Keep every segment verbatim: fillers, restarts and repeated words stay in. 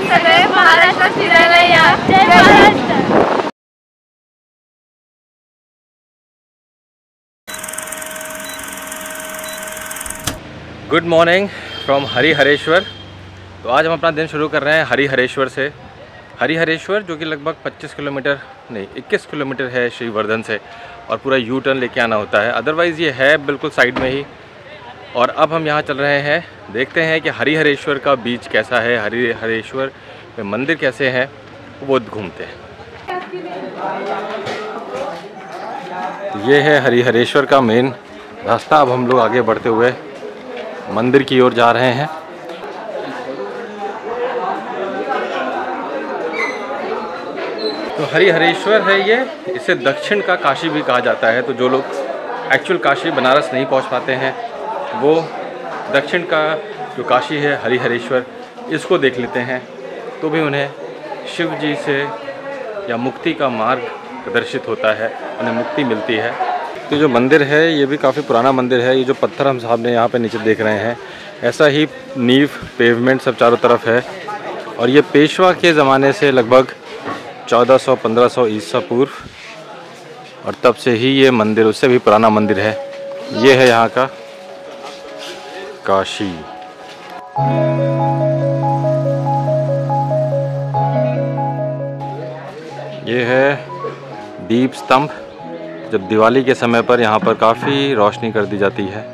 सदैव महाराष्ट्र फिरायला या. जय Maharashtra. Good morning from Harihareshwar. तो आज हम अपना दिन शुरू कर रहे हैं हरिहरेश्वर से. हरिहरेश्वर जो कि लगभग पच्चीस किलोमीटर नहीं इक्कीस किलोमीटर है श्रीवर्धन से, और पूरा यू टर्न लेके आना होता है. अदरवाइज़ ये है बिल्कुल साइड में ही. और अब हम यहाँ चल रहे हैं, देखते हैं कि हरिहरेश्वर का बीच कैसा है, हरिहरेश्वर में मंदिर कैसे हैं, वो घूमते हैं. ये है हरिहरेश्वर का मेन रास्ता. अब हम लोग आगे बढ़ते हुए मंदिर की ओर जा रहे हैं. तो हरिहरेश्वर है ये, इसे दक्षिण का काशी भी कहा जाता है. तो जो लोग एक्चुअल काशी बनारस नहीं पहुंच पाते हैं वो दक्षिण का जो काशी है हरिहरेश्वर, इसको देख लेते हैं तो भी उन्हें शिव जी से या मुक्ति का मार्ग प्रदर्शित होता है, उन्हें मुक्ति मिलती है. तो जो मंदिर है ये भी काफ़ी पुराना मंदिर है. ये जो पत्थर हम साहब ने यहाँ पे नीचे देख रहे हैं, ऐसा ही नींव पेवमेंट सब चारों तरफ है. और ये पेशवा के ज़माने से लगभग चौदह सौ पंद्रह सौ ईसा पूर्व, और तब से ही ये मंदिर, उससे भी पुराना मंदिर है. ये है यहाँ का काशी. ये है दीप स्तंभ. जब दिवाली के समय पर यहाँ पर काफ़ी रोशनी कर दी जाती है.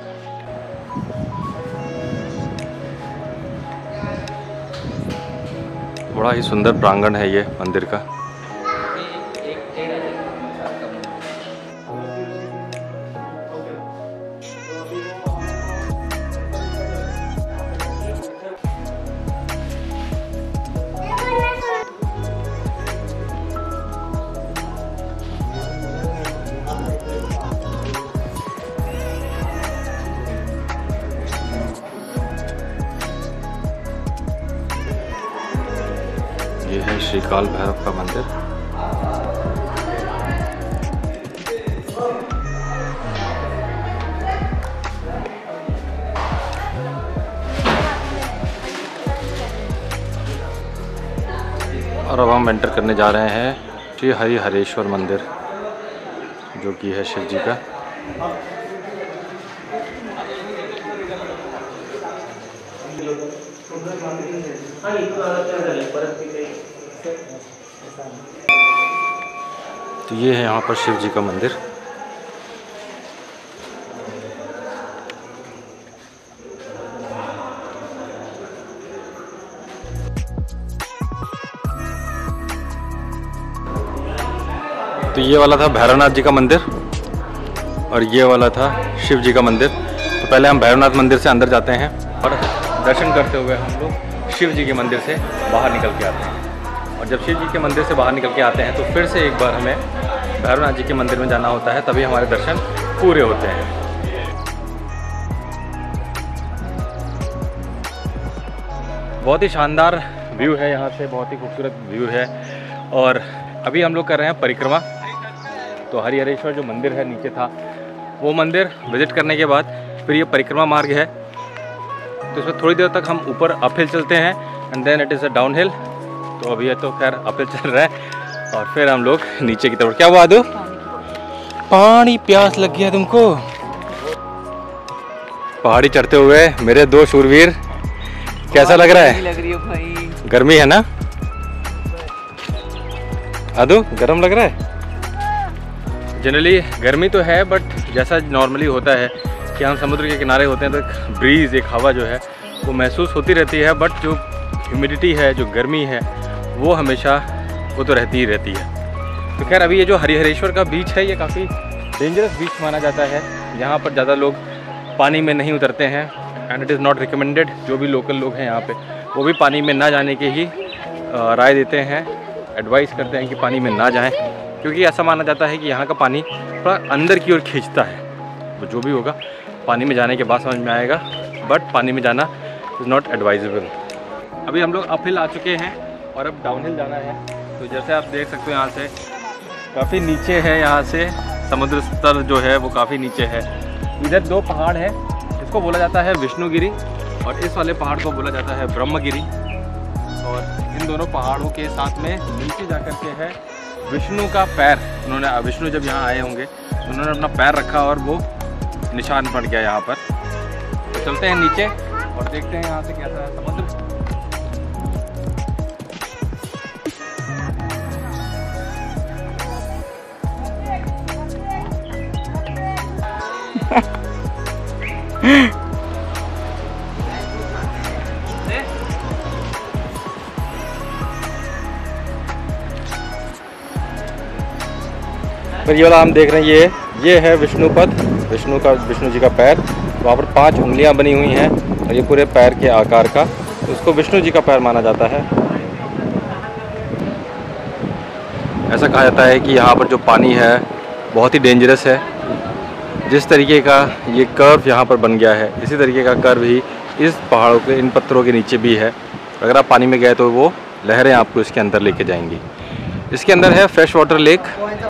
बड़ा ही सुंदर प्रांगण है ये मंदिर का. ये है श्री काल भैरव का मंदिर. और अब हम एंटर करने जा रहे हैं श्री हरिहरेश्वर मंदिर, जो कि है शिव जी का. तो ये है यहाँ पर शिव जी का मंदिर. तो ये वाला था भैरवनाथ जी का मंदिर और ये वाला था शिव जी का मंदिर. तो पहले हम भैरवनाथ मंदिर से अंदर जाते हैं और दर्शन करते हुए हम लोग शिव जी के मंदिर से बाहर निकल के आते हैं. और जब शिव जी के मंदिर से बाहर निकल के आते हैं तो फिर से एक बार हमें भैरवनाथ जी के मंदिर में जाना होता है, तभी हमारे दर्शन पूरे होते हैं. बहुत ही शानदार व्यू है यहाँ से, बहुत ही खूबसूरत व्यू है. और अभी हम लोग कर रहे हैं परिक्रमा. तो हरिहरेश्वर जो मंदिर है नीचे था, वो मंदिर विजिट करने के बाद फिर ये परिक्रमा मार्ग है. तो इसमें थोड़ी देर तक हम ऊपर अपहिल चलते हैं and then it is a downhill. तो अभी ये तो खैर अपहिल चल रहा है और फिर हम लोग नीचे की तरफ. क्या हुआ दो पानी प्यास लग गया तुमको? पहाड़ी चढ़ते हुए मेरे दो शूरवीर, कैसा लग रहा है? लग रही है भाई. गर्मी है ना आदू? गर्म लग रहा है? जनरली गर्मी तो है, बट जैसा नॉर्मली होता है कि हम समुद्र के किनारे होते हैं तो ब्रीज, एक हवा जो है वो महसूस होती रहती है. बट जो ह्यूमिडिटी है, जो गर्मी है, वो हमेशा वो तो रहती ही रहती है. तो खैर अभी ये जो हरिहरेश्वर का बीच है ये काफ़ी डेंजरस बीच माना जाता है. यहाँ पर ज़्यादा लोग पानी में नहीं उतरते हैं and it is not recommended. जो भी लोकल लोग हैं यहाँ पे वो भी पानी में ना जाने के ही राय देते हैं, एडवाइस करते हैं कि पानी में ना जाएं, क्योंकि ऐसा माना जाता है कि यहाँ का पानी थोड़ा अंदर की ओर खींचता है. तो जो भी होगा पानी में जाने के बाद समझ में आएगा, बट पानी में जाना इज़ नॉट एडवाइजेबल. अभी हम लोग अपहिल आ चुके हैं और अब डाउनहिल जाना है. तो जैसे आप देख सकते हो यहाँ से काफ़ी नीचे है, यहाँ से समुद्र स्तर जो है वो काफ़ी नीचे है. इधर दो पहाड़ है, इसको बोला जाता है विष्णुगिरी और इस वाले पहाड़ को बोला जाता है ब्रह्मगिरी. और इन दोनों पहाड़ों के साथ में नीचे जा कर के है विष्णु का पैर। उन्होंने विष्णु जब यहाँ आए होंगे तो उन्होंने अपना पैर रखा और वो निशान पड़ गया यहाँ पर। तो चलते हैं नीचे और देखते हैं यहाँ से कैसा है समुद्र। पर ये वाला हम देख रहे हैं, ये ये है विष्णु पद, विष्णु का विष्णु जी का पैर। वहाँ पर पांच उंगलियां बनी हुई हैं और ये पूरे पैर के आकार का, तो उसको विष्णु जी का पैर माना जाता है। ऐसा कहा जाता है कि यहाँ पर जो पानी है बहुत ही डेंजरस है। जिस तरीके का ये कर्व यहाँ पर बन गया है, इसी तरीके का कर्व ही इस पहाड़ों के इन पत्थरों के नीचे भी है। अगर आप पानी में गए तो वो लहरें आपको इसके अंदर लेके जाएंगी। इसके अंदर है फ्रेश वाटर लेक।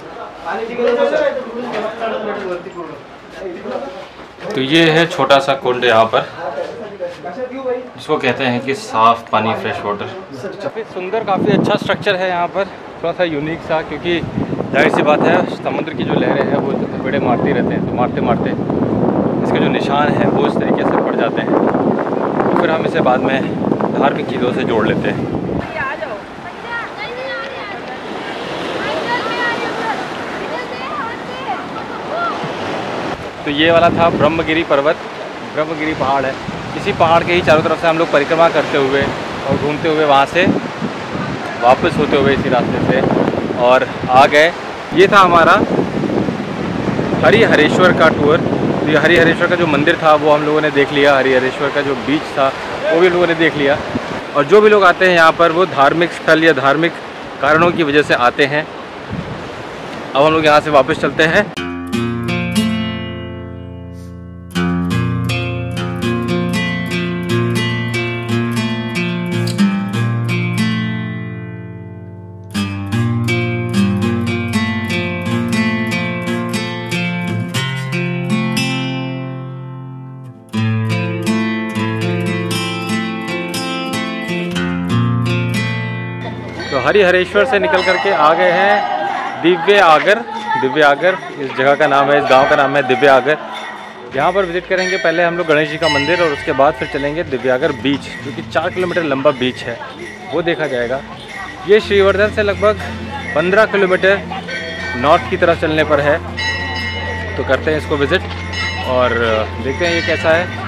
तो ये है छोटा सा कुंड यहाँ पर, जिसको कहते हैं कि साफ पानी, फ्रेश वाटर। काफ़ी सुंदर, काफ़ी अच्छा स्ट्रक्चर है यहाँ पर, थोड़ा सा यूनिक सा, क्योंकि जाहिर सी बात है समुद्र की जो लहरें हैं वो बड़े मारती रहते हैं, तो मारते मारते इसके जो निशान हैं वो इस तरीके से पड़ जाते हैं। तो फिर हम इसे बाद में धार्मिक चीज़ों से जोड़ लेते हैं। तो ये वाला था ब्रह्मगिरी पर्वत, ब्रह्मगिरी पहाड़ है। इसी पहाड़ के ही चारों तरफ से हम लोग परिक्रमा करते हुए और घूमते हुए वहाँ से वापस होते हुए इसी रास्ते से और आ गए। ये था हमारा हरिहरेश्वर का टूर। ये हरिहरेश्वर का जो मंदिर था वो हम लोगों ने देख लिया, हरिहरेश्वर का जो बीच था वो भी लोगों ने देख लिया। और जो भी लोग आते हैं यहाँ पर वो धार्मिक स्थल या धार्मिक कारणों की वजह से आते हैं। अब हम लोग यहाँ से वापस चलते हैं। तो हरिहरेश्वर से निकल करके आ गए हैं दिव्य आगर। दिव्य आगर इस जगह का नाम है, इस गांव का नाम है दिव्य आगर। यहाँ पर विजिट करेंगे पहले हम लोग गणेश जी का मंदिर और उसके बाद फिर चलेंगे दिव्य आगर बीच, जो कि चार किलोमीटर लंबा बीच है, वो देखा जाएगा। ये श्रीवर्धन से लगभग पंद्रह किलोमीटर नॉर्थ की तरफ चलने पर है। तो करते हैं इसको विज़िट और देखते हैं ये कैसा है।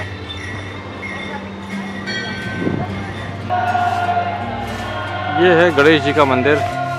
ये है गणेश जी का मंदिर,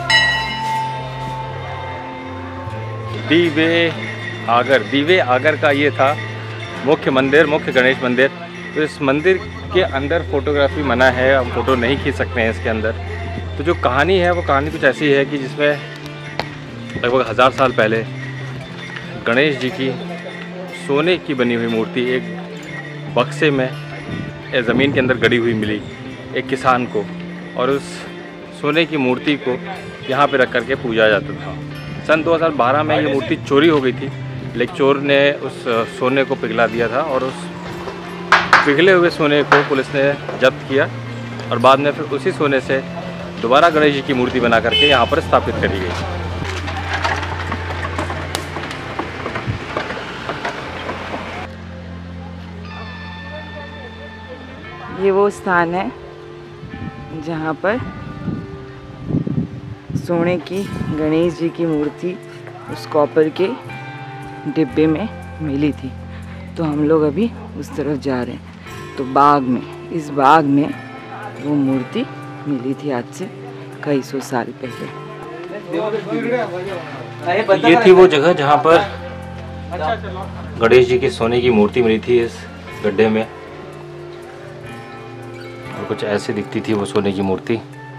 दिव्य आगर। दिव्य आगर का ये था मुख्य मंदिर, मुख्य गणेश मंदिर। तो इस मंदिर के अंदर फोटोग्राफी मना है, हम फोटो नहीं खींच सकते हैं इसके अंदर। तो जो कहानी है वो कहानी कुछ ऐसी है कि जिसमें लगभग हज़ार साल पहले गणेश जी की सोने की बनी हुई मूर्ति एक बक्से में ज़मीन के अंदर गड़ी हुई मिली एक किसान को, और उस सोने की मूर्ति को यहाँ पे रख करके पूजा जाता था। सन दो हज़ार बारह में ये मूर्ति चोरी हो गई थी, लेकिन चोर ने उस सोने को पिघला दिया था और उस पिघले हुए सोने को पुलिस ने जब्त किया और बाद में फिर उसी सोने से दोबारा गणेश जी की मूर्ति बना करके यहाँ पर स्थापित करी गई। ये वो स्थान है जहाँ पर सोने की गणेश जी की मूर्ति उस कॉपर के डिब्बे में मिली थी। तो हम लोग अभी उस तरफ जा रहे हैं। तो बाग में, इस बाग में वो मूर्ति मिली थी आज से कई सौ साल पहले। ये थी वो जगह जहाँ पर गणेश जी की सोने की मूर्ति मिली थी इस गड्ढे में, और कुछ ऐसे दिखती थी वो सोने की मूर्ति।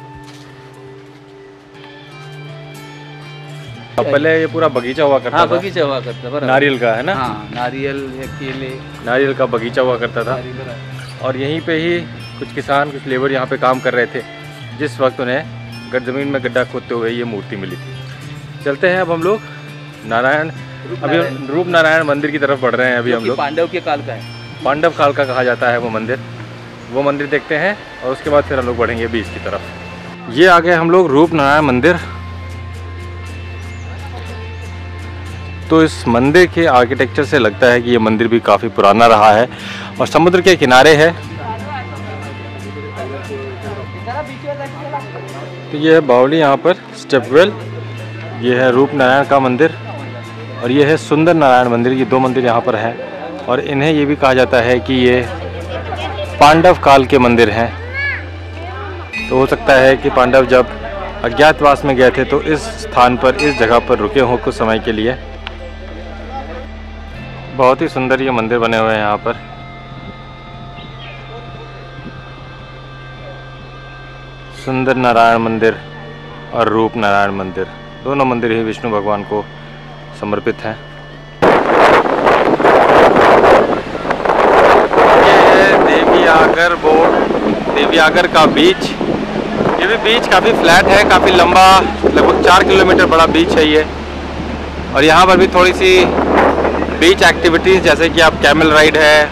अब पहले ये पूरा बगीचा हुआ करता हाँ, था। बगीचा हुआ करता था, नारियल का, है ना? हाँ, नारियल या केले, नारियल का बगीचा हुआ करता था। और यहीं पे ही कुछ किसान, कुछ लेबर यहाँ पे काम कर रहे थे जिस वक्त उन्हें गड जमीन में गड्ढा खोदते हुए ये मूर्ति मिली थी। चलते हैं अब हम लोग नारायण, अभी रूप नारायण मंदिर की तरफ बढ़ रहे हैं। अभी हम लोग पांडव के काल का है, पांडव काल का कहा जाता है वो मंदिर। वो मंदिर देखते हैं और उसके बाद फिर हम लोग बढ़ेंगे बीच की तरफ। ये आ गए हम लोग रूपनारायण मंदिर। तो इस मंदिर के आर्किटेक्चर से लगता है कि ये मंदिर भी काफ़ी पुराना रहा है और समुद्र के किनारे है। तो ये है बावली यहाँ पर स्टेपवेल, ये है रूपनारायण का मंदिर और ये है सुंदर नारायण मंदिर। ये दो मंदिर यहाँ पर हैं और इन्हें ये भी कहा जाता है कि ये पांडव काल के मंदिर हैं। तो हो सकता है कि पांडव जब अज्ञातवास में गए थे तो इस स्थान पर, इस जगह पर रुके हों कुछ समय के लिए। बहुत ही सुंदर ये मंदिर बने हुए हैं यहाँ पर। सुंदर नारायण मंदिर और रूप नारायण मंदिर, दोनों मंदिर ही विष्णु भगवान को समर्पित हैं। ये है देवीआगर बोर्ड, देवीआगर का बीच। ये भी बीच काफ़ी फ्लैट है, काफ़ी लंबा, लगभग चार किलोमीटर बड़ा बीच है ये। और यहाँ पर भी थोड़ी सी बीच एक्टिविटीज़ जैसे कि आप कैमल राइड है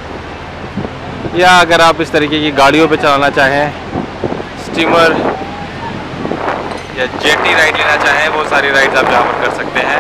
या अगर आप इस तरीके की गाड़ियों पे चलाना चाहें, स्टीमर या जेटी राइड लेना चाहें, वो सारी राइड्स आप यहाँ पर कर सकते हैं।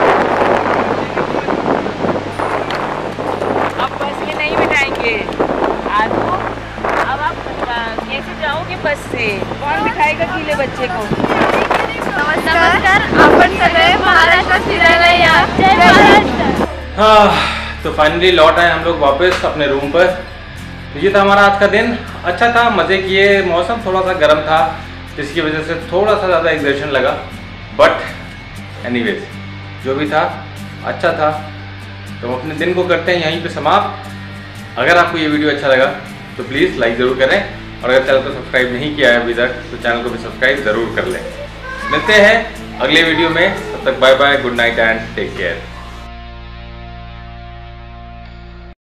अब बस में नहीं बिठाएंगे आपको, अब आप कैसे जाओगे बस से? कौन बिठाएगा गीले बच्चे को? नमस्कार, आपण सगळे महाराष्ट्र फिरायला या। जय महाराष्ट्र। हाँ, तो फाइनली लौट आए हम लोग वापस अपने रूम पर। तो ये था हमारा आज का दिन। अच्छा था, मज़े किए। मौसम थोड़ा सा गर्म था जिसकी वजह से थोड़ा सा ज़्यादा एग्जर्शन लगा, बट एनीवेज जो भी था अच्छा था। तो अपने दिन को करते हैं यहीं पे समाप्त। अगर आपको ये वीडियो अच्छा लगा तो प्लीज़ लाइक ज़रूर करें और अगर चैनल को सब्सक्राइब नहीं किया है अभी तक तो चैनल को भी सब्सक्राइब ज़रूर कर लें। मिलते हैं अगले वीडियो में, तब तक bye bye, good night and take care.